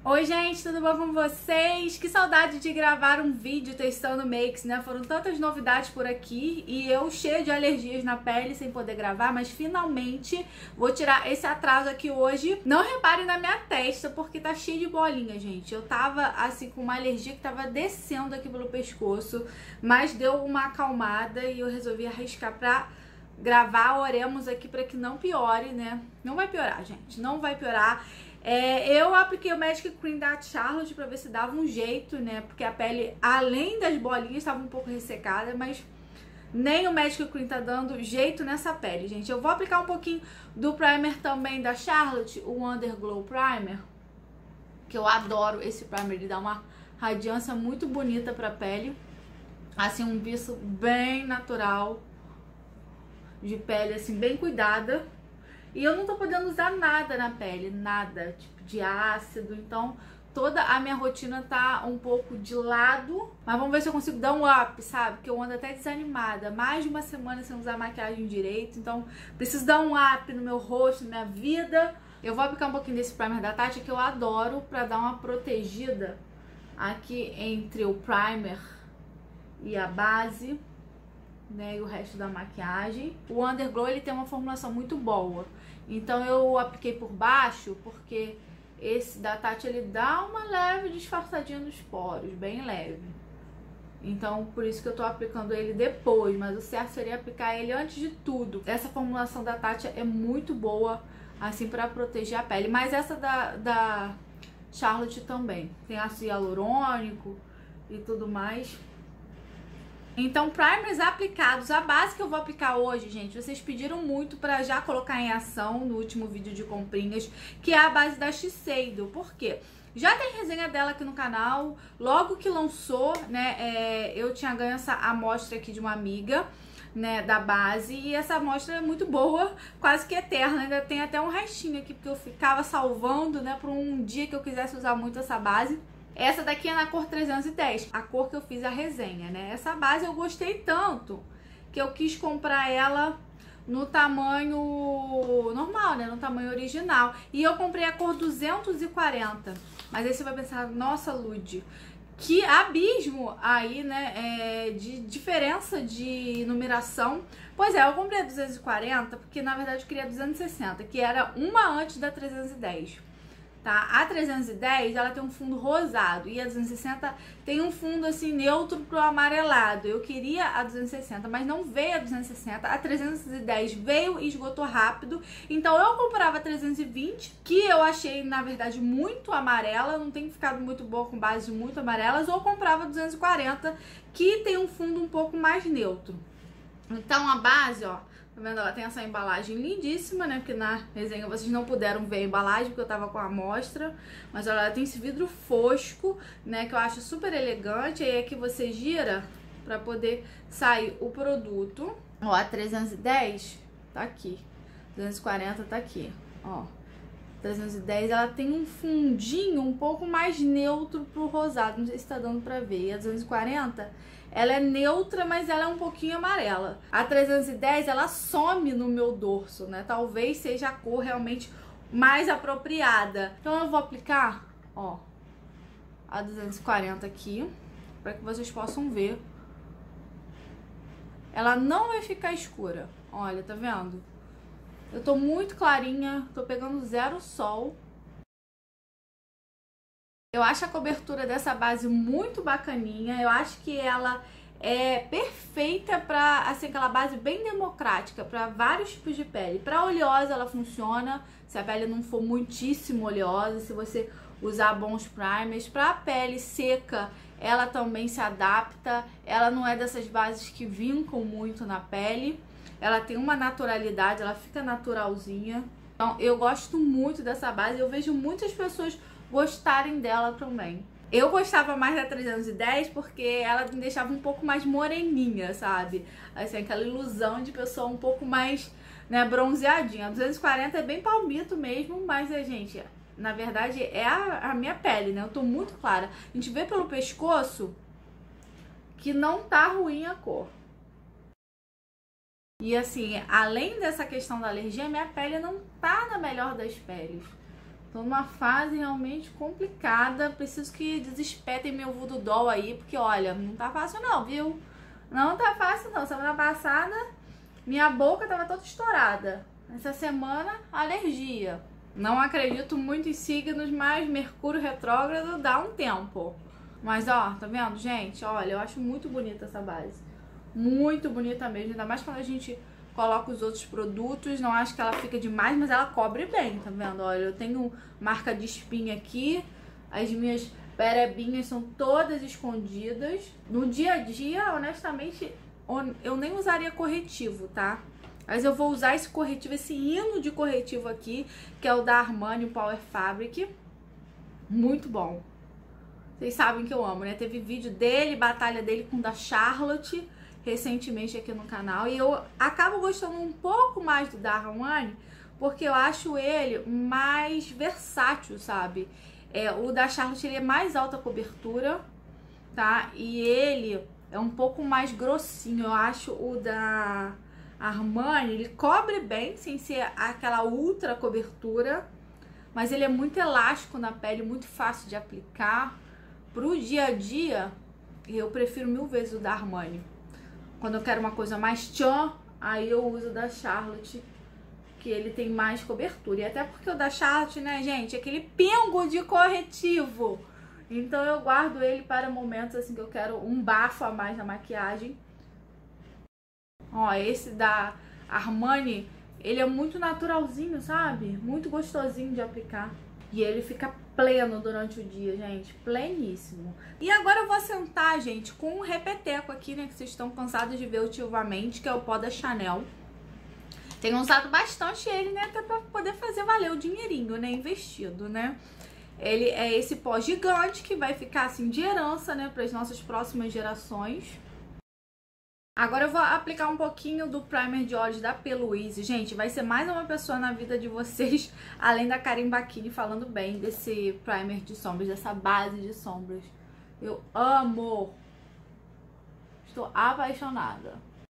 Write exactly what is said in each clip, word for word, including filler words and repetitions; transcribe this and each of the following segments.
Oi gente, tudo bom com vocês? Que saudade de gravar um vídeo testando makes, né? Foram tantas novidades por aqui e eu cheia de alergias na pele sem poder gravar, mas finalmente vou tirar esse atraso aqui hoje. Não reparem na minha testa porque tá cheia de bolinha, gente. Eu tava assim com uma alergia que tava descendo aqui pelo pescoço, mas deu uma acalmada e eu resolvi arriscar pra gravar. Oremos aqui pra que não piore, né? Não vai piorar, gente, não vai piorar. É, eu apliquei o Magic Cream da Charlotte pra ver se dava um jeito, né? Porque a pele, além das bolinhas, estava um pouco ressecada, mas nem o Magic Cream tá dando jeito nessa pele, gente. Eu vou aplicar um pouquinho do primer também da Charlotte, o Underglow Primer, que eu adoro esse primer, ele dá uma radiância muito bonita pra pele. Assim, um viço bem natural de pele, assim, bem cuidada. E eu não tô podendo usar nada na pele, nada, tipo de ácido, então toda a minha rotina tá um pouco de lado. Mas vamos ver se eu consigo dar um up, sabe? Porque eu ando até desanimada, mais de uma semana sem usar maquiagem direito, então preciso dar um up no meu rosto, na minha vida. Eu vou aplicar um pouquinho desse primer da Tati, que eu adoro, pra dar uma protegida aqui entre o primer e a base, né, e o resto da maquiagem. O Underglow, ele tem uma formulação muito boa, então eu apliquei por baixo, porque esse da Tati, ele dá uma leve disfarçadinha nos poros, bem leve. Então, por isso que eu tô aplicando ele depois, mas o certo seria aplicar ele antes de tudo. Essa formulação da Tati é muito boa, assim, pra proteger a pele, mas essa da, da Charlotte também. Tem ácido hialurônico e tudo mais. Então, primers aplicados. A base que eu vou aplicar hoje, gente, vocês pediram muito pra já colocar em ação no último vídeo de comprinhas, que é a base da Shiseido. Por quê? Já tem resenha dela aqui no canal. Logo que lançou, né, é, eu tinha ganho essa amostra aqui de uma amiga, né, da base, e essa amostra é muito boa, quase que eterna. Ainda tem até um restinho aqui, porque eu ficava salvando, né, pra um dia que eu quisesse usar muito essa base. Essa daqui é na cor trezentos e dez, a cor que eu fiz a resenha, né? Essa base eu gostei tanto que eu quis comprar ela no tamanho normal, né? No tamanho original. E eu comprei a cor duzentos e quarenta. Mas aí você vai pensar, nossa, Lud, que abismo aí, né? É, de diferença de numeração. Pois é, eu comprei a duzentos e quarenta porque na verdade eu queria a duzentos e sessenta, que era uma antes da trezentos e dez. Tá? A trezentos e dez, ela tem um fundo rosado e a duzentos e sessenta tem um fundo assim neutro pro amarelado. Eu queria a duzentos e sessenta, mas não veio a duzentos e sessenta. A trezentos e dez veio e esgotou rápido. Então eu comprava a trezentos e vinte, que eu achei na verdade muito amarela, não tem ficado muito boa com bases muito amarelas, ou comprava a duzentos e quarenta, que tem um fundo um pouco mais neutro. Então a base, ó, tá vendo? Ela tem essa embalagem lindíssima, né? Porque na resenha vocês não puderam ver a embalagem, porque eu tava com a amostra. Mas olha, ela tem esse vidro fosco, né? Que eu acho super elegante. Aí aqui você gira pra poder sair o produto. Ó, a trezentos e dez tá aqui. duzentos e quarenta tá aqui, ó. trezentos e dez, ela tem um fundinho um pouco mais neutro pro rosado. Não sei se tá dando pra ver. E a duzentos e quarenta... ela é neutra, mas ela é um pouquinho amarela. A trezentos e dez, ela some no meu dorso, né? Talvez seja a cor realmente mais apropriada. Então eu vou aplicar, ó, a duzentos e quarenta aqui, para que vocês possam ver. Ela não vai ficar escura. Olha, tá vendo? Eu tô muito clarinha, tô pegando zero sol. Eu acho a cobertura dessa base muito bacaninha. Eu acho que ela é perfeita pra, assim, aquela base bem democrática para vários tipos de pele. Pra oleosa ela funciona, se a pele não for muitíssimo oleosa, se você usar bons primers. Pra pele seca, ela também se adapta. Ela não é dessas bases que vincam muito na pele. Ela tem uma naturalidade, ela fica naturalzinha. Então eu gosto muito dessa base. Eu vejo muitas pessoas gostarem dela também. Eu gostava mais da trezentos e dez porque ela me deixava um pouco mais moreninha, sabe? Assim, aquela ilusão de pessoa um pouco mais, né, bronzeadinha. A duzentos e quarenta é bem palmito mesmo, mas, gente, na verdade é a, a minha pele, né? Eu tô muito clara. A gente vê pelo pescoço que não tá ruim a cor. E assim, além dessa questão da alergia, minha pele não tá na melhor das peles. Tô numa fase realmente complicada. Preciso que desespetem meu voodoo doll aí, porque olha, não tá fácil não, viu? Não tá fácil não. Semana passada, minha boca tava toda estourada. Essa semana, alergia. Não acredito muito em signos, mas Mercúrio retrógrado dá um tempo. Mas ó, tá vendo, gente? Olha, eu acho muito bonita essa base. Muito bonita mesmo, ainda mais quando a gente coloca os outros produtos. Não acho que ela fica demais, mas ela cobre bem, tá vendo? Olha, eu tenho marca de espinha aqui. As minhas perebinhas são todas escondidas. No dia a dia, honestamente, eu nem usaria corretivo, tá? Mas eu vou usar esse corretivo, esse hino de corretivo aqui, que é o da Armani, o Power Fabric. Muito bom. Vocês sabem que eu amo, né? Teve vídeo dele, batalha dele com o da Charlotte, recentemente aqui no canal. E eu acabo gostando um pouco mais do da Armani, porque eu acho ele mais versátil, sabe? É, o da Charlotte, ele é mais alta cobertura, tá? E ele é um pouco mais grossinho. Eu acho o da Armani, ele cobre bem, sem ser aquela ultra cobertura, mas ele é muito elástico na pele, muito fácil de aplicar. Pro dia a dia, eu prefiro mil vezes o da Armani. Quando eu quero uma coisa mais tchan, aí eu uso o da Charlotte, que ele tem mais cobertura. E até porque o da Charlotte, né, gente, é aquele pingo de corretivo. Então eu guardo ele para momentos assim que eu quero um bafo a mais na maquiagem. Ó, esse da Armani, ele é muito naturalzinho, sabe? Muito gostosinho de aplicar. E ele fica pleno durante o dia, gente. Pleníssimo. E agora eu vou sentar, gente, com um repeteco aqui, né? Que vocês estão cansados de ver ultimamente, que é o pó da Chanel. Tenho usado bastante ele, né? Até pra poder fazer valer o dinheirinho, né? Investido, né? Ele é esse pó gigante que vai ficar, assim, de herança, né? Para as nossas próximas gerações. Agora eu vou aplicar um pouquinho do primer de olhos da P. Louise. Gente, vai ser mais uma pessoa na vida de vocês, além da Karen Bacchini, falando bem desse primer de sombras, dessa base de sombras. Eu amo! Estou apaixonada.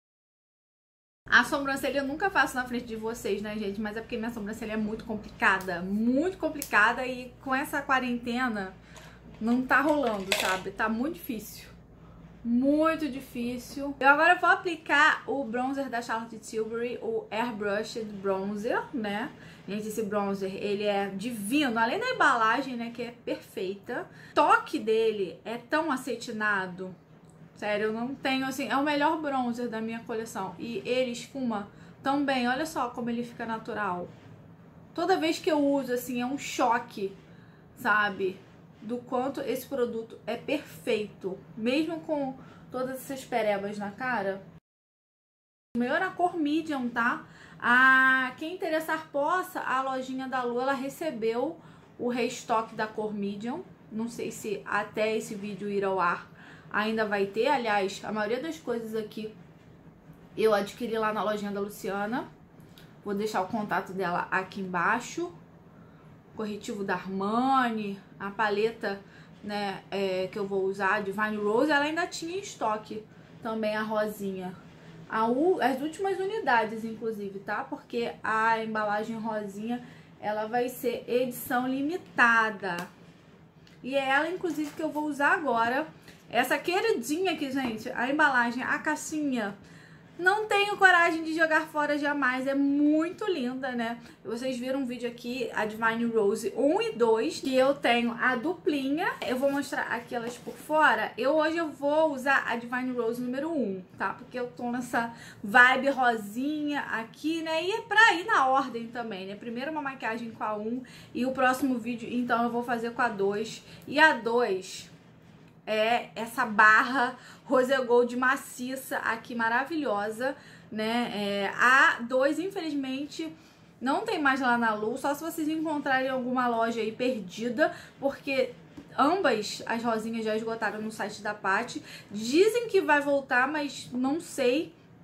A sobrancelha eu nunca faço na frente de vocês, né, gente? Mas é porque minha sobrancelha é muito complicada, muito complicada, e com essa quarentena não tá rolando, sabe? Tá muito difícil. Muito difícil. Eu agora vou aplicar o bronzer da Charlotte Tilbury, o Airbrushed Bronzer, né? Gente, esse bronzer, ele é divino. Além da embalagem, né, que é perfeita. O toque dele é tão acetinado. Sério, eu não tenho, assim... É o melhor bronzer da minha coleção. E ele esfuma tão bem. Olha só como ele fica natural. Toda vez que eu uso, assim, é um choque, sabe? Do quanto esse produto é perfeito, mesmo com todas essas perebas na cara. O meu é na cor medium, tá? A quem interessar possa, a lojinha da Lu, ela recebeu o restock da cor medium. Não sei se até esse vídeo ir ao ar ainda vai ter. Aliás, a maioria das coisas aqui eu adquiri lá na lojinha da Luciana. Vou deixar o contato dela aqui embaixo. Corretivo da Armani, a paleta, né, é, que eu vou usar, Divine Rose, ela ainda tinha em estoque também, a rosinha. A U, as últimas unidades, inclusive, tá? Porque a embalagem rosinha, ela vai ser edição limitada. E é ela, inclusive, que eu vou usar agora. Essa queridinha aqui, gente, a embalagem, a caixinha, não tenho coragem de jogar fora jamais, é muito linda, né? Vocês viram um vídeo aqui, a Divine Rose um e dois, e eu tenho a duplinha. Eu vou mostrar aqui elas por fora. Eu hoje eu vou usar a Divine Rose número um, tá? Porque eu tô nessa vibe rosinha aqui, né? E é pra ir na ordem também, né? Primeiro uma maquiagem com a um e o próximo vídeo, então, eu vou fazer com a dois. E a dois... é essa barra Rose Gold maciça aqui, maravilhosa, né? É, a dois, infelizmente, não tem mais lá na Lu, só se vocês encontrarem alguma loja aí perdida, porque ambas as rosinhas já esgotaram no site da Paty. Dizem que vai voltar, mas não sei.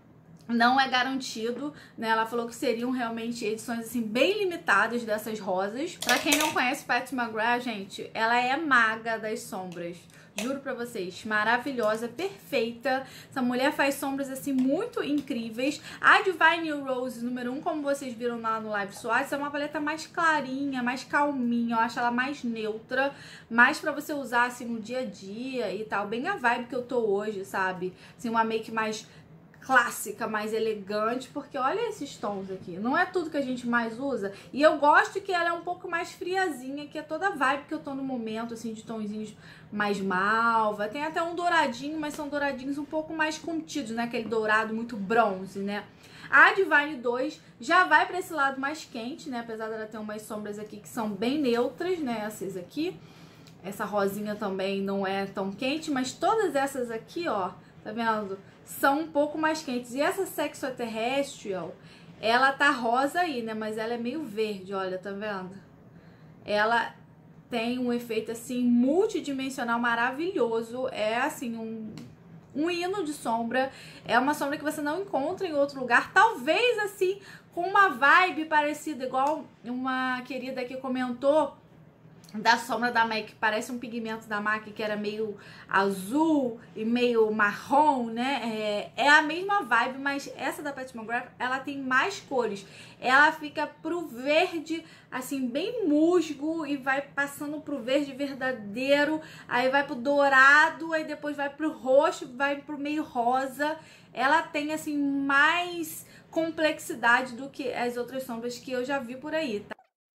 não é garantido, né? Ela falou que seriam realmente edições, assim, bem limitadas dessas rosas. Pra quem não conhece Pat McGrath, gente, ela é maga das sombras. Juro pra vocês, maravilhosa, perfeita. Essa mulher faz sombras, assim, muito incríveis. A Divine Rose número um, como vocês viram lá no Live Swatch, é uma paleta mais clarinha, mais calminha. Eu acho ela mais neutra, mais pra você usar, assim, no dia a dia e tal. Bem a vibe que eu tô hoje, sabe? Assim, uma make mais clássica, mais elegante, porque olha esses tons aqui, não é tudo que a gente mais usa, e eu gosto que ela é um pouco mais friazinha, que é toda a vibe que eu tô no momento, assim, de tonzinhos mais malva, tem até um douradinho, mas são douradinhos um pouco mais contidos, né, aquele dourado muito bronze, né. A Divine dois já vai pra esse lado mais quente, né, apesar dela ter umas sombras aqui que são bem neutras, né, essas aqui, essa rosinha também não é tão quente, mas todas essas aqui, ó, tá vendo? São um pouco mais quentes. E essa Sexo Terrestrial, ela tá rosa aí, né? Mas ela é meio verde, olha, tá vendo? Ela tem um efeito, assim, multidimensional maravilhoso. É, assim, um, um hino de sombra. É uma sombra que você não encontra em outro lugar. Talvez, assim, com uma vibe parecida, igual uma querida que comentou, da sombra da MAC, que parece um pigmento da MAC que era meio azul e meio marrom, né? É, é a mesma vibe, mas essa da Pat McGrath, ela tem mais cores. Ela fica pro verde, assim, bem musgo, e vai passando pro verde verdadeiro, aí vai pro dourado, aí depois vai pro roxo, vai pro meio rosa. Ela tem, assim, mais complexidade do que as outras sombras que eu já vi por aí, tá?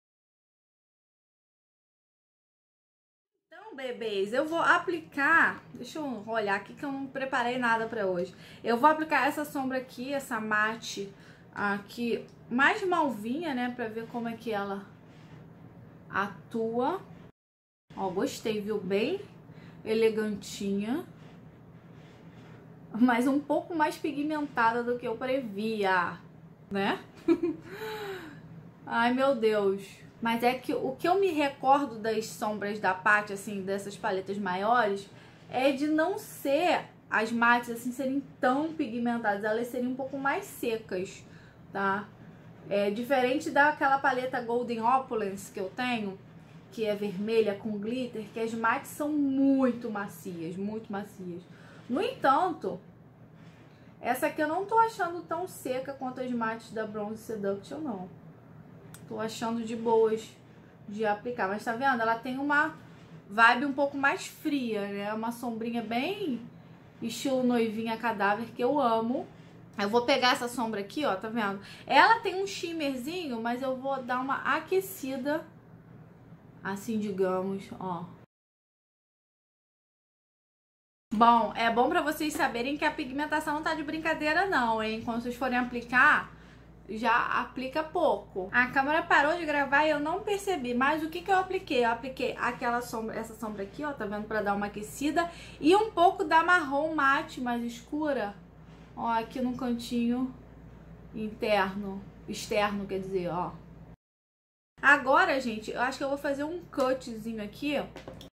Bebês, eu vou aplicar, deixa eu olhar aqui que eu não preparei nada pra hoje. Eu vou aplicar essa sombra aqui, essa mate aqui, mais malvinha, né, pra ver como é que ela atua. Ó, gostei, viu? Bem elegantinha, mas um pouco mais pigmentada do que eu previa, né? Ai, meu Deus. Mas é que o que eu me recordo das sombras da Pat, assim, dessas paletas maiores, é de não ser, as mates, assim, serem tão pigmentadas. Elas seriam um pouco mais secas, tá? É diferente daquela paleta Golden Opulence que eu tenho, que é vermelha com glitter, que as mates são muito macias, muito macias. No entanto, essa aqui eu não tô achando tão seca quanto as mates da Bronze Seduction, não. Tô achando de boas de aplicar. Mas tá vendo? Ela tem uma vibe um pouco mais fria, né? Uma sombrinha bem estilo noivinha cadáver, que eu amo. Eu vou pegar essa sombra aqui, ó, tá vendo? Ela tem um shimmerzinho, mas eu vou dar uma aquecida, assim, digamos, ó. Bom, é bom pra vocês saberem que a pigmentação não tá de brincadeira não, hein? Quando vocês forem aplicar, já aplica pouco. A câmera parou de gravar e eu não percebi, mas o que que eu apliquei? Eu apliquei aquela sombra, essa sombra aqui, ó, tá vendo? Pra dar uma aquecida, e um pouco da marrom mate mais escura, ó, aqui no cantinho interno, externo, quer dizer, ó. Agora, gente, eu acho que eu vou fazer um cutzinho aqui, ó.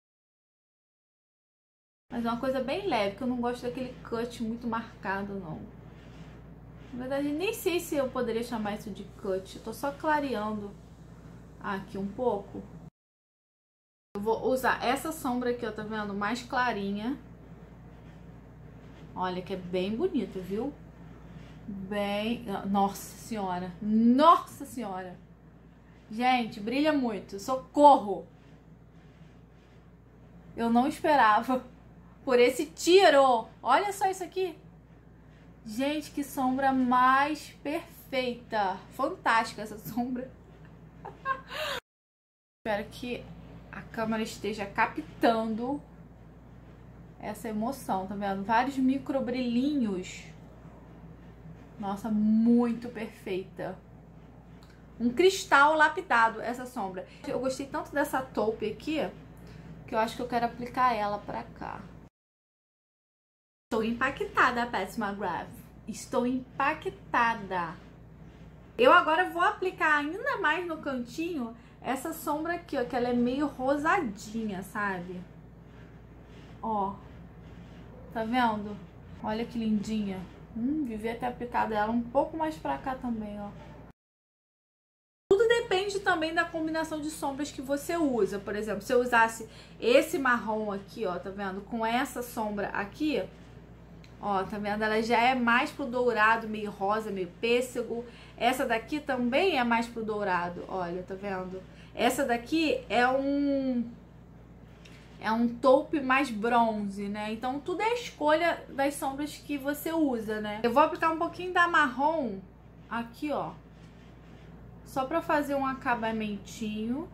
Mas é uma coisa bem leve, porque eu não gosto daquele cut muito marcado, não. Na verdade, nem sei se eu poderia chamar isso de cut. Eu tô só clareando aqui um pouco. Eu vou usar essa sombra aqui, ó, tá vendo? Mais clarinha. Olha, que é bem bonita, viu? Bem... Nossa senhora! Nossa senhora! Gente, brilha muito. Socorro! Eu não esperava por esse tiro. Olha só isso aqui. Gente, que sombra mais perfeita. Fantástica essa sombra. Espero que a câmera esteja captando essa emoção, tá vendo? Vários micro brilhinhos. Nossa, muito perfeita. Um cristal lapidado essa sombra. Eu gostei tanto dessa taupe aqui, que eu acho que eu quero aplicar ela pra cá. Estou impactada, Pat McGrath. Estou impactada. Eu agora vou aplicar ainda mais no cantinho essa sombra aqui, ó, que ela é meio rosadinha, sabe? Ó. Tá vendo? Olha que lindinha. Hum, devia ter aplicado ela um pouco mais pra cá também, ó. Tudo depende também da combinação de sombras que você usa. Por exemplo, se eu usasse esse marrom aqui, ó, tá vendo? Com essa sombra aqui, ó, tá vendo? Ela já é mais pro dourado, meio rosa, meio pêssego. Essa daqui também é mais pro dourado, olha, tá vendo? Essa daqui é um... é um taupe mais bronze, né? Então, tudo é a escolha das sombras que você usa, né? Eu vou aplicar um pouquinho da marrom aqui, ó. Só pra fazer um acabamentinho.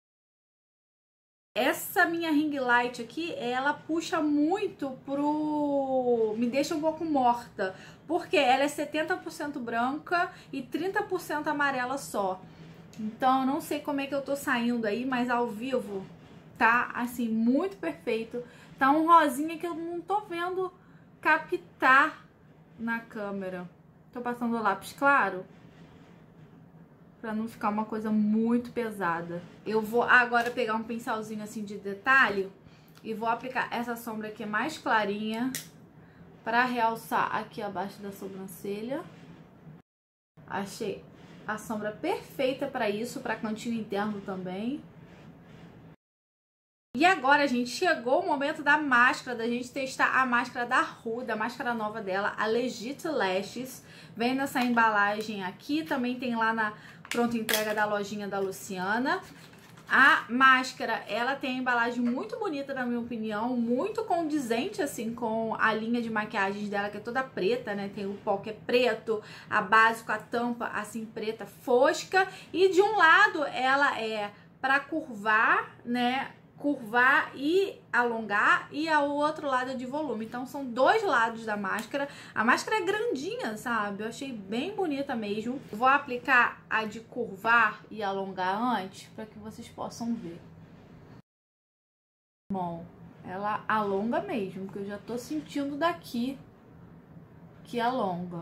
Essa minha ring light aqui, ela puxa muito pro... me deixa um pouco morta. Porque ela é setenta por cento branca e trinta por cento amarela só. Então, eu não sei como é que eu tô saindo aí, mas ao vivo... tá, assim, muito perfeito. Tá um rosinha que eu não tô vendo captar na câmera. Tô passando o lápis claro. Pra não ficar uma coisa muito pesada. Eu vou agora pegar um pincelzinho assim de detalhe. E vou aplicar essa sombra aqui mais clarinha. Pra realçar aqui abaixo da sobrancelha. Achei a sombra perfeita pra isso. Pra cantinho interno também. E agora, gente, chegou o momento da máscara, da gente testar a máscara da Huda, a máscara nova dela, a Legit Lashes. Vem nessa embalagem aqui, também tem lá na pronta entrega da lojinha da Luciana. A máscara, ela tem a embalagem muito bonita, na minha opinião, muito condizente, assim, com a linha de maquiagens dela, que é toda preta, né? Tem o pó que é preto, a base com a tampa, assim, preta, fosca. E de um lado, ela é pra curvar, né? Curvar e alongar, e ao outro lado é de volume. Então são dois lados da máscara. A máscara é grandinha, sabe? Eu achei bem bonita mesmo. Vou aplicar a de curvar e alongar antes, para que vocês possam ver. Bom, ela alonga mesmo, porque eu já tô sentindo daqui que alonga.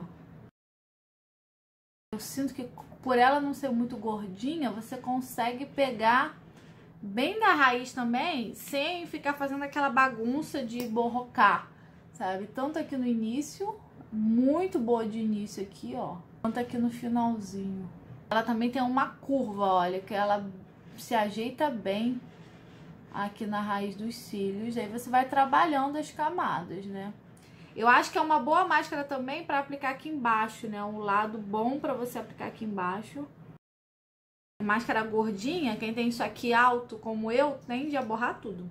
Eu sinto que por ela não ser muito gordinha, você consegue pegar bem da raiz também, sem ficar fazendo aquela bagunça de borrocar, sabe? Tanto aqui no início, muito boa de início aqui, ó, quanto aqui no finalzinho. Ela também tem uma curva, olha, que ela se ajeita bem aqui na raiz dos cílios. Aí você vai trabalhando as camadas, né? Eu acho que é uma boa máscara também para aplicar aqui embaixo, né? Um lado bom para você aplicar aqui embaixo. Máscara gordinha, quem tem isso aqui alto como eu, tende a borrar tudo.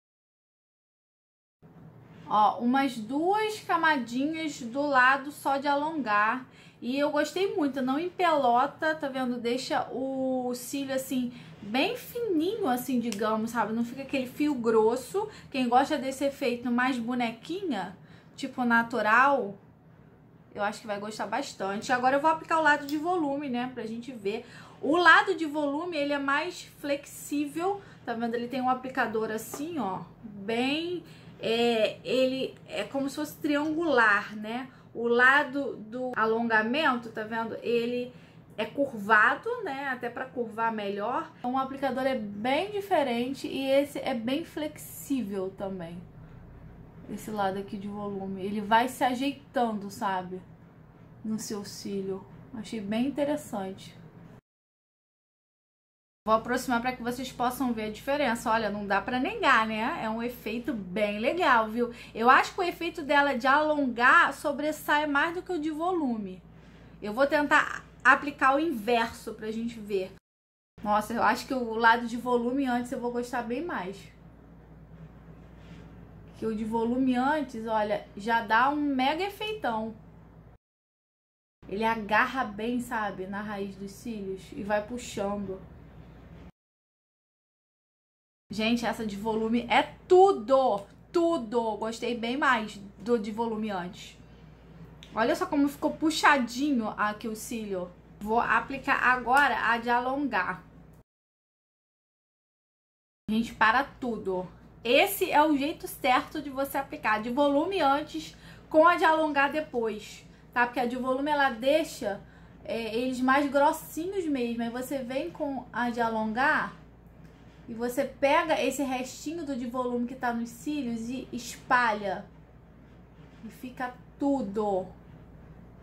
Ó, umas duas camadinhas do lado só de alongar. E eu gostei muito, não empelota, tá vendo? Deixa o cílio assim, bem fininho assim, digamos, sabe? Não fica aquele fio grosso. Quem gosta desse efeito mais bonequinha, tipo natural, eu acho que vai gostar bastante. Agora eu vou aplicar o lado de volume, né? Pra gente ver. O lado de volume, ele é mais flexível, tá vendo? Ele tem um aplicador assim, ó, bem... É, ele é como se fosse triangular, né? O lado do alongamento, tá vendo? Ele é curvado, né? Até pra curvar melhor. Então, o aplicador é bem diferente e esse é bem flexível também. Esse lado aqui de volume. Ele vai se ajeitando, sabe? No seu cílio. Achei bem interessante. Vou aproximar para que vocês possam ver a diferença. Olha, não dá para negar, né? É um efeito bem legal, viu? Eu acho que o efeito dela de alongar sobressai mais do que o de volume. Eu vou tentar aplicar o inverso pra gente ver. Nossa, eu acho que o lado de volume antes eu vou gostar bem mais. Que o de volume antes, olha, já dá um mega efeitão. Ele agarra bem, sabe, na raiz dos cílios e vai puxando. Gente, essa de volume é tudo, tudo. Gostei bem mais do de volume antes. Olha só como ficou puxadinho aqui o cílio. Vou aplicar agora a de alongar. Gente, para tudo. Esse é o jeito certo de você aplicar de volume antes com a de alongar depois, tá? Porque a de volume ela deixa é, eles mais grossinhos mesmo. Aí você vem com a de alongar e você pega esse restinho do de volume que tá nos cílios e espalha. E fica tudo.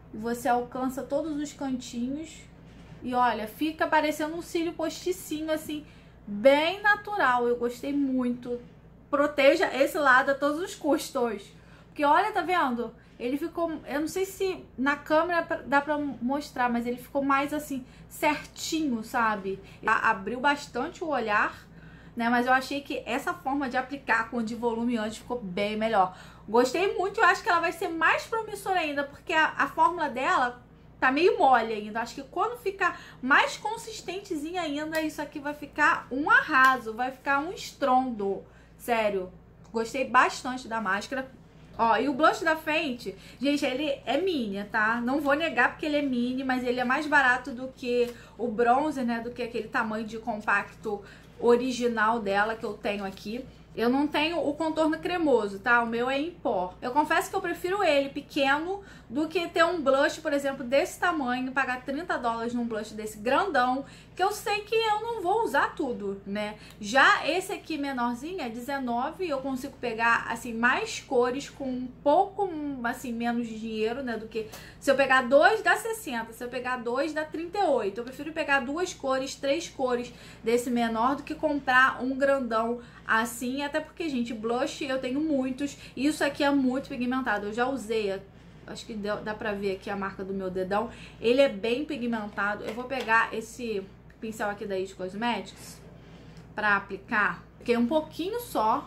E você alcança todos os cantinhos. E olha, fica parecendo um cílio posticinho, assim, bem natural. Eu gostei muito. Proteja esse lado a todos os custos. Porque olha, tá vendo? Ele ficou, eu não sei se na câmera dá pra mostrar, mas ele ficou mais assim, certinho, sabe? Abriu bastante o olhar, né? Mas eu achei que essa forma de aplicar com o de volume antes ficou bem melhor. Gostei muito, eu acho que ela vai ser mais promissora ainda, porque a, a fórmula dela tá meio mole ainda. Acho que quando ficar mais consistentezinha ainda, isso aqui vai ficar um arraso, vai ficar um estrondo. Sério, gostei bastante da máscara. Ó, e o blush da Fenty, gente, ele é mini, tá? Não vou negar porque ele é mini, mas ele é mais barato do que o bronzer, né? Do que aquele tamanho de compacto original dela que eu tenho aqui. Eu não tenho o contorno cremoso, tá? O meu é em pó. Eu confesso que eu prefiro ele pequeno do que ter um blush, por exemplo, desse tamanho, pagar trinta dólares num blush desse grandão, que eu sei que eu não vou usar tudo, né? Já esse aqui menorzinho é dezenove, eu consigo pegar, assim, mais cores com um pouco, assim, menos de dinheiro, né? Do que se eu pegar dois, dá sessenta, se eu pegar dois, dá trinta e oito. Eu prefiro pegar duas cores, três cores desse menor do que comprar um grandão assim, até porque, gente, blush eu tenho muitos. E isso aqui é muito pigmentado. Eu já usei, acho que dá pra ver aqui a marca do meu dedão. Ele é bem pigmentado. Eu vou pegar esse pincel aqui da It Cosmetics pra aplicar. Fiquei um pouquinho só.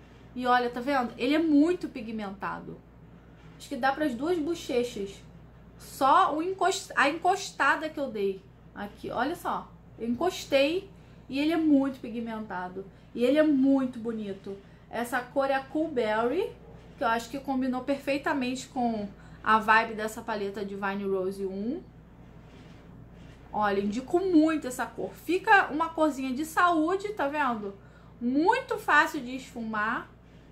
E olha, tá vendo? Ele é muito pigmentado. Acho que dá pras duas bochechas. Só o encost... a encostada que eu dei aqui. Olha só. Eu encostei e ele é muito pigmentado. E ele é muito bonito. Essa cor é a Cool Berry, que eu acho que combinou perfeitamente com a vibe dessa paleta Divine Rose um. Olha, indico muito essa cor. Fica uma corzinha de saúde, tá vendo? Muito fácil de esfumar.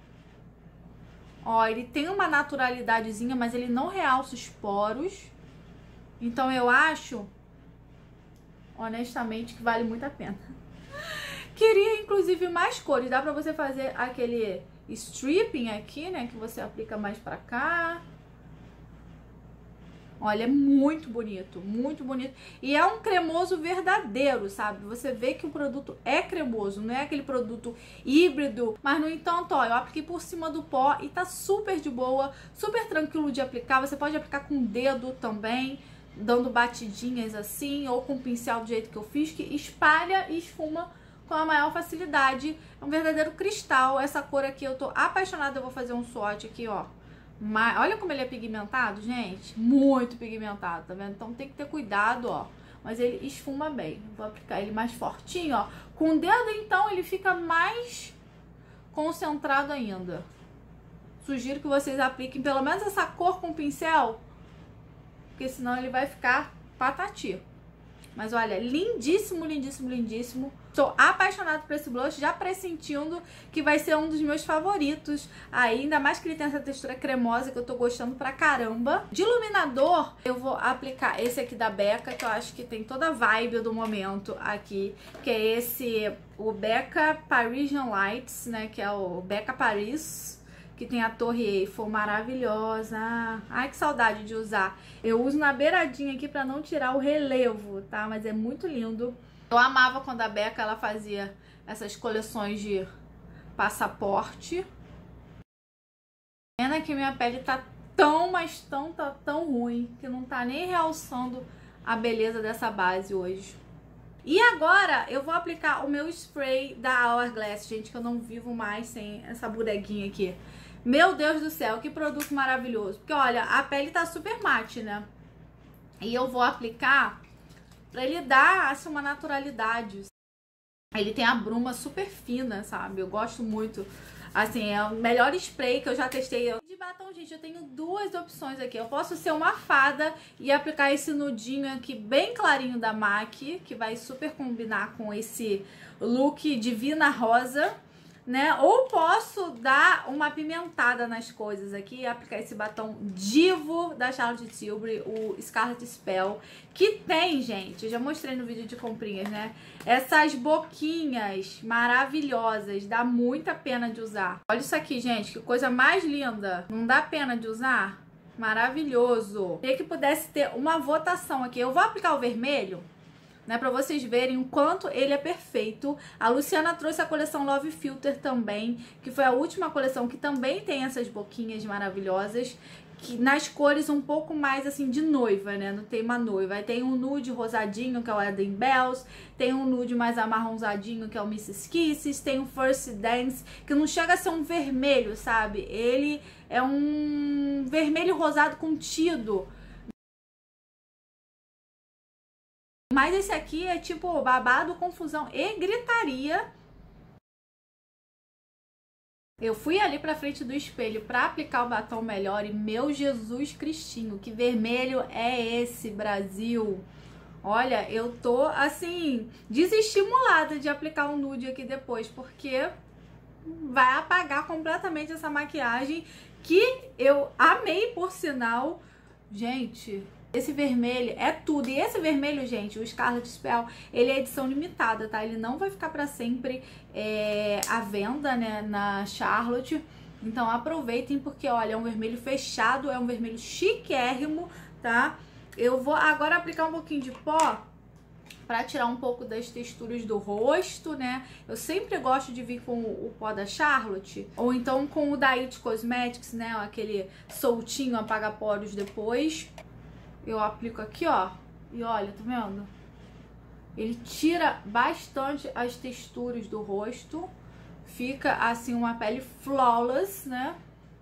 Ó, ele tem uma naturalidadezinha, mas ele não realça os poros. Então eu acho, honestamente, que vale muito a pena. Queria, inclusive, mais cores. Dá pra você fazer aquele stripping aqui, né? Que você aplica mais pra cá. Olha, é muito bonito. Muito bonito. E é um cremoso verdadeiro, sabe? Você vê que o produto é cremoso. Não é aquele produto híbrido. Mas, no entanto, ó, eu apliquei por cima do pó e tá super de boa. Super tranquilo de aplicar. Você pode aplicar com o dedo também, dando batidinhas assim. Ou com o pincel do jeito que eu fiz, que espalha e esfuma com a maior facilidade. É um verdadeiro cristal. Essa cor aqui eu tô apaixonada. Eu vou fazer um swatch aqui, ó. Mas olha como ele é pigmentado, gente. Muito pigmentado, tá vendo? Então tem que ter cuidado, ó. Mas ele esfuma bem. Vou aplicar ele mais fortinho, ó. Com o dedo, então, ele fica mais concentrado ainda. Sugiro que vocês apliquem pelo menos essa cor com pincel, porque senão ele vai ficar patati. Mas olha, lindíssimo, lindíssimo, lindíssimo. Estou apaixonada por esse blush, já pressentindo que vai ser um dos meus favoritos. Ainda mais que ele tem essa textura cremosa que eu tô gostando pra caramba. De iluminador, eu vou aplicar esse aqui da Becca, que eu acho que tem toda a vibe do momento aqui. Que é esse, o Becca Parisian Lights, né? Que é o Becca Paris, que tem a Torre Eiffel maravilhosa. Ai, que saudade de usar. Eu uso na beiradinha aqui pra não tirar o relevo, tá? Mas é muito lindo. Eu amava quando a Becca, ela fazia essas coleções de passaporte. Pena que minha pele tá tão, mas tão, tá tão ruim, que não tá nem realçando a beleza dessa base hoje. E agora eu vou aplicar o meu spray da Hourglass, gente, que eu não vivo mais sem essa boneguinha aqui. Meu Deus do céu, que produto maravilhoso. Porque, olha, a pele tá super mate, né? E eu vou aplicar pra ele dar, assim, uma naturalidade. Ele tem a bruma super fina, sabe? Eu gosto muito. Assim, é o melhor spray que eu já testei. De batom, gente, eu tenho duas opções aqui. Eu posso ser uma fada e aplicar esse nudinho aqui bem clarinho da MAC, que vai super combinar com esse look Divina Rosa, né? Ou posso dar uma apimentada nas coisas aqui e aplicar esse batom Divo da Charlotte Tilbury, o Scarlet Spell, que tem, gente, eu já mostrei no vídeo de comprinhas, né? Essas boquinhas maravilhosas, dá muita pena de usar. Olha isso aqui, gente, que coisa mais linda. Não dá pena de usar? Maravilhoso. Queria que pudesse ter uma votação aqui. Eu vou aplicar o vermelho, né, pra vocês verem o quanto ele é perfeito. A Luciana trouxe a coleção Love Filter também, que foi a última coleção que também tem essas boquinhas maravilhosas, que nas cores um pouco mais assim de noiva, né, no tema noiva. Aí tem um nude rosadinho, que é o Eden Bells, tem um nude mais amarronzadinho, que é o missus Kisses, tem o First Dance, que não chega a ser um vermelho, sabe? Ele é um vermelho rosado contido. Mas esse aqui é tipo babado, confusão e gritaria. Eu fui ali pra frente do espelho pra aplicar o batom melhor e, meu Jesus Cristinho, que vermelho é esse, Brasil? Olha, eu tô, assim, desestimulada de aplicar um nude aqui depois, porque vai apagar completamente essa maquiagem que eu amei, por sinal. Gente, esse vermelho é tudo. E esse vermelho, gente, o Scarlet Spell, ele é edição limitada, tá? Ele não vai ficar pra sempre é, à venda, né, na Charlotte. Então aproveitem, porque, olha, é um vermelho fechado, é um vermelho chiquérrimo, tá? Eu vou agora aplicar um pouquinho de pó pra tirar um pouco das texturas do rosto, né? Eu sempre gosto de vir com o pó da Charlotte, ou então com o da It Cosmetics, né? Aquele soltinho apaga-poros depois. Eu aplico aqui, ó, e olha, tá vendo? Ele tira bastante as texturas do rosto. Fica, assim, uma pele flawless, né?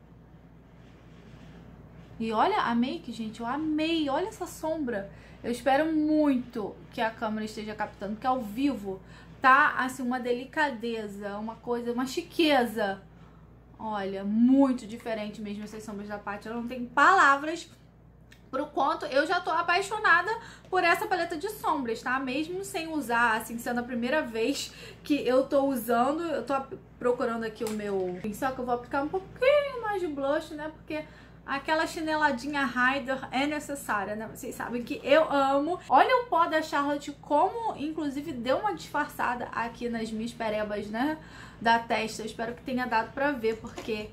E olha a make, gente, eu amei. Olha essa sombra. Eu espero muito que a câmera esteja captando, porque ao vivo tá, assim, uma delicadeza, uma coisa, uma chiqueza. Olha, muito diferente mesmo essas sombras da Paty. Ela não tem palavras pro quanto eu já tô apaixonada por essa paleta de sombras, tá? Mesmo sem usar, assim, sendo a primeira vez que eu tô usando, eu tô procurando aqui o meu pincel, que eu vou aplicar um pouquinho mais de blush, né? Porque aquela chineladinha Rider é necessária, né? Vocês sabem que eu amo. Olha o pó da Charlotte, como, inclusive, deu uma disfarçada aqui nas minhas perebas, né? Da testa. Eu espero que tenha dado pra ver, porque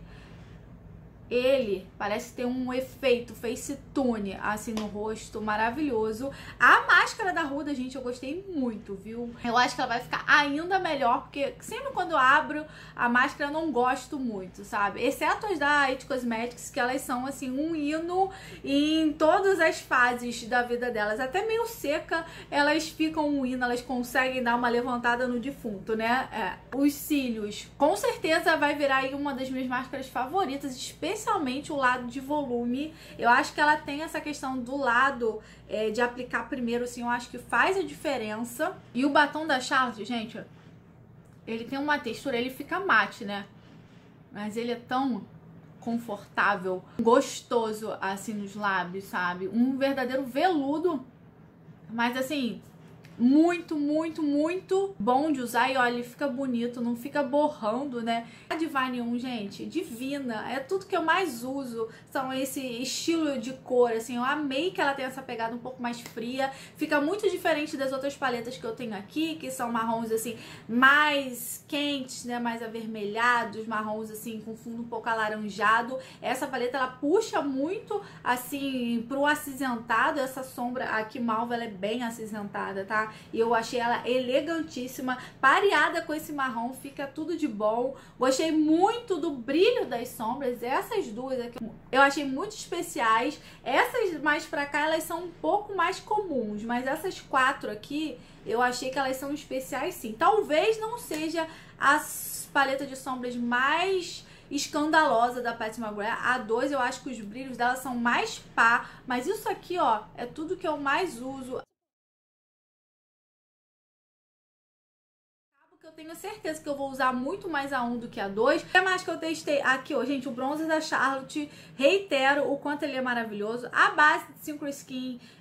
ele parece ter um efeito face tune, assim, no rosto, maravilhoso. A máscara da Huda, gente, eu gostei muito, viu? Eu acho que ela vai ficar ainda melhor, porque sempre quando eu abro a máscara eu não gosto muito, sabe? Exceto as da It Cosmetics, que elas são, assim, um hino em todas as fases da vida delas. Até meio seca, elas ficam um hino, elas conseguem dar uma levantada no defunto, né? É. Os cílios, com certeza vai virar aí uma das minhas máscaras favoritas, especialmente Especialmente o lado de volume. Eu acho que ela tem essa questão do lado é, de aplicar primeiro, assim, eu acho que faz a diferença. E o batom da Charlotte, gente, ele tem uma textura, ele fica mate, né? Mas ele é tão confortável, gostoso, assim, nos lábios, sabe? Um verdadeiro veludo, mas assim, muito, muito, muito bom de usar. E olha, ele fica bonito, não fica borrando, né? A Divine um, gente, divina. É tudo que eu mais uso, são esse estilo de cor, assim. Eu amei que ela tenha essa pegada um pouco mais fria. Fica muito diferente das outras paletas que eu tenho aqui, que são marrons, assim, mais quentes, né? Mais avermelhados, marrons, assim, com fundo um pouco alaranjado. Essa paleta, ela puxa muito, assim, pro acinzentado. Essa sombra aqui, malva, ela é bem acinzentada, tá? E eu achei ela elegantíssima, pareada com esse marrom, fica tudo de bom. Gostei muito do brilho das sombras, essas duas aqui eu achei muito especiais. Essas mais pra cá, elas são um pouco mais comuns, mas essas quatro aqui, eu achei que elas são especiais sim. Talvez não seja a paleta de sombras mais escandalosa da Pat McGrath. A dois, eu acho que os brilhos dela são mais pá, mas isso aqui, ó, é tudo que eu mais uso. Eu tenho certeza que eu vou usar muito mais a um do que a dois. O que mais que eu testei aqui, ó, gente, o bronzer da Charlotte, reitero o quanto ele é maravilhoso. A base de Synchro Skin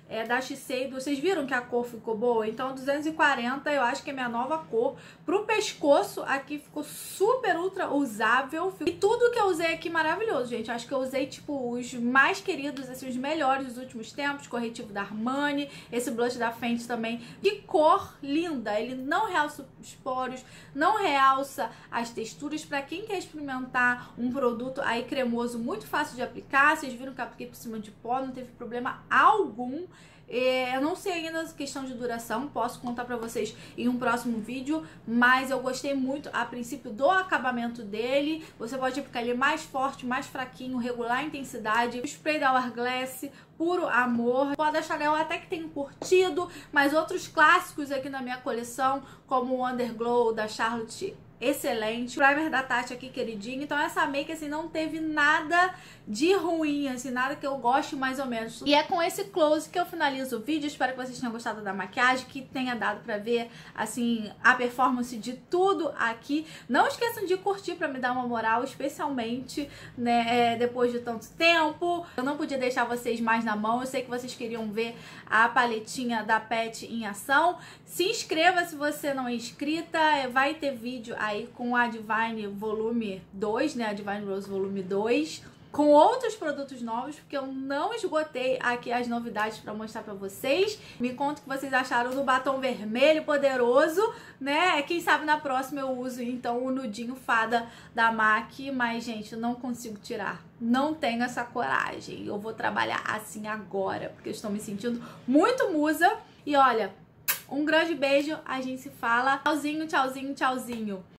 é, da Shiseido. Vocês viram que a cor ficou boa? Então duzentos e quarenta eu acho que é minha nova cor. Pro pescoço aqui ficou super ultra usável. E tudo que eu usei aqui maravilhoso, gente. Acho que eu usei tipo os mais queridos, assim, os melhores dos últimos tempos. Corretivo da Armani, esse blush da Fenty também. Que cor linda! Ele não realça os poros, não realça as texturas. Pra quem quer experimentar um produto aí cremoso, muito fácil de aplicar. Vocês viram que eu apliquei por cima de pó, não teve problema algum. Eu não sei ainda a questão de duração, posso contar pra vocês em um próximo vídeo, mas eu gostei muito a princípio do acabamento dele. Você pode aplicar ele mais forte, mais fraquinho, regular a intensidade. O spray da Hourglass, puro amor. Pode achar eu até que tenho curtido, mas outros clássicos aqui na minha coleção, como o Underglow da Charlotte, excelente. O primer da Tati aqui, queridinho. Então essa make, assim, não teve nada de ruim, assim, nada que eu goste mais ou menos. E é com esse close que eu finalizo o vídeo. Espero que vocês tenham gostado da maquiagem, que tenha dado pra ver, assim, a performance de tudo aqui. Não esqueçam de curtir pra me dar uma moral, especialmente, né, é, depois de tanto tempo. Eu não podia deixar vocês mais na mão. Eu sei que vocês queriam ver a paletinha da Pet em ação. Se inscreva se você não é inscrita. Vai ter vídeo aí com a Divine Volume dois, né? A Divine Rose Volume dois. Com outros produtos novos, porque eu não esgotei aqui as novidades pra mostrar pra vocês. Me conta o que vocês acharam do batom vermelho poderoso, né? Quem sabe na próxima eu uso, então, o nudinho fada da MAC. Mas, gente, eu não consigo tirar. Não tenho essa coragem. Eu vou trabalhar assim agora, porque eu estou me sentindo muito musa. E olha, um grande beijo. A gente se fala. Tchauzinho, tchauzinho, tchauzinho.